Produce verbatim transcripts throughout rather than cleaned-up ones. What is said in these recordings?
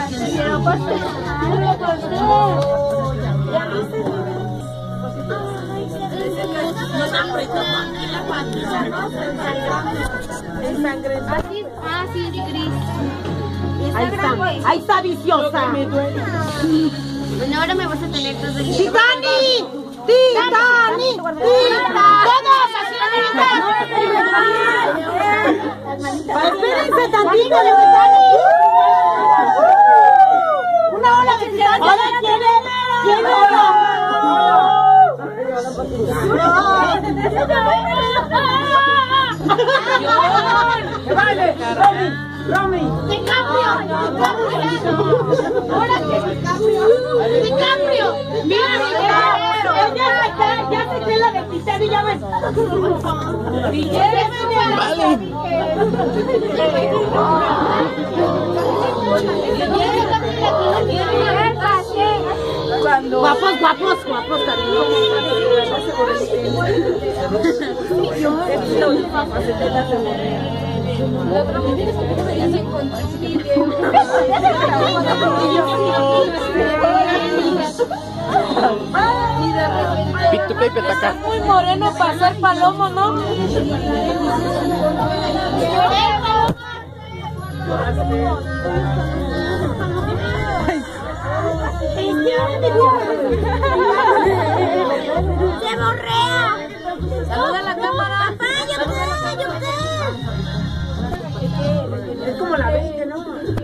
Quiero pastel. Quiero pastel. Así, ah, sí, de gris. Ahí está, ahí está viciosa. Bueno, ahora me vas a tener todo el día. ¡Titani! ¡Titani! ¡Todos! ¡Así la ¡espérense tantito de Titani! ¡Una ola de Titani! ¡Ahora tiene! ¡Tiene ola! ¡Vale! ¡Romy! ¡DiCaprio! ¡Ahora que DiCaprio! ¡DiCaprio! ¡Mira, DiCaprio! Ya se cree, ya se cree la de Titani, ya ves. Cuando... Guapos, guapos, guapos, cariño. Es la última faceta de la segunda. La otra mentira es que me veías en contra un video. Y de repente... Pito Pepe está acá. Muy moreno para ser palomo, ¿no? ¡Se borrea! Saluda a la cámara. ¡Papá, yo qué! ¡Yo qué! Es como la veinte, ¿no?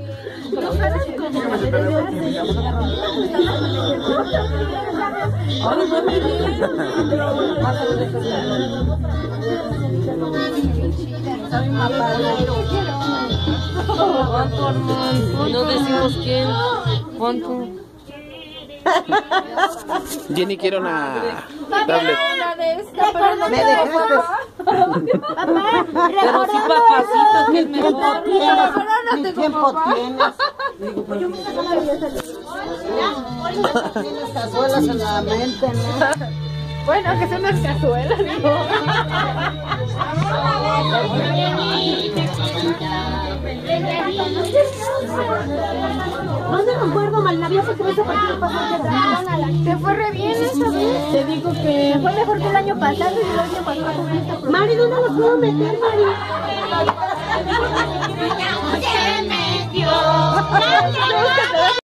No decimos quién. ¿Cuánto? Jenny quiere una tablet. Una de esta, pero no Me te dejaste. Papá, Pero sí papacito, que es mejor. ¿Ni tiempo tienes? Tienes cazuelas en la mente, ¿no? Bueno, que son unas cazuelas, ¿no? ¿Dónde nos guardo, Malnavia? Se cree que partido pasado. Te fue re bien esta vez. Te digo que fue mejor que el año pasado y el año pasado. Mari, ¿dónde los puedo meter, Mari? se metió.